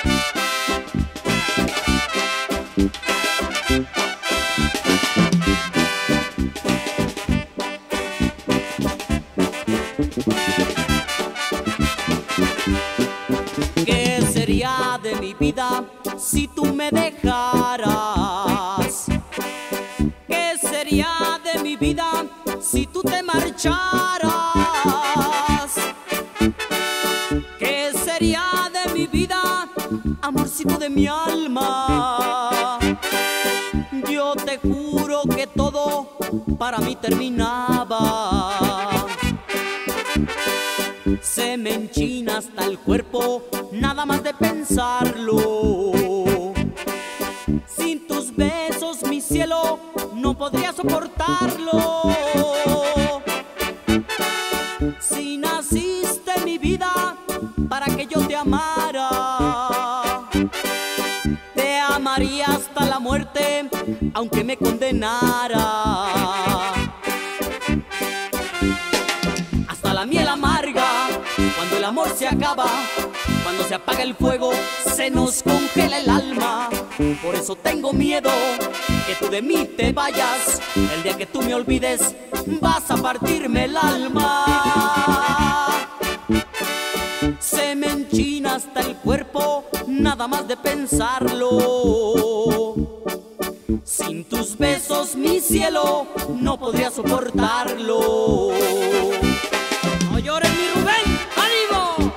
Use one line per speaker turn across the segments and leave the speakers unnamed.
¿Qué sería de mi vida si tú me dejaras? ¿Qué sería de mi vida si tú te marcharas? ¿Qué sería de mi vida, amorcito de mi alma? Yo te juro que todo para mí terminaba. Se me enchina hasta el cuerpo, nada más de pensarlo. Sin tus besos, mi cielo, no podría soportarlo. Si naciste en mi vida para que yo te amara, te amaría hasta la muerte, aunque me condenara. Hasta la miel amarga, cuando el amor se acaba, cuando se apaga el fuego, se nos congela el alma. Por eso tengo miedo que tú de mí te vayas. El día que tú me olvides, vas a partirme el alma. Se me enchina hasta el cuerpo, nada más de pensarlo. Sin tus besos, mi cielo, no podría soportarlo. No llores, mi Rubén, ¡ánimo!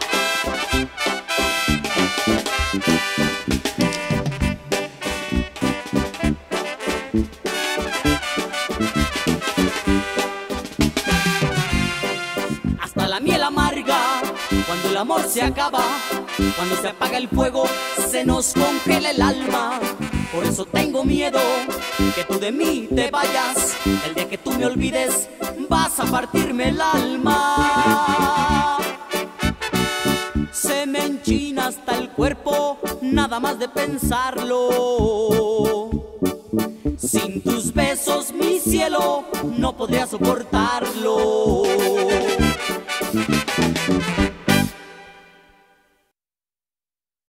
Hasta la miel amarga, cuando el amor se acaba, cuando se apaga el fuego, se nos congela el alma. Por eso tengo miedo que tú de mí te vayas. El día que tú me olvides, vas a partirme el alma. Se me enchina hasta el cuerpo, nada más de pensarlo. Sin tus besos, mi cielo, no podría soportarlo.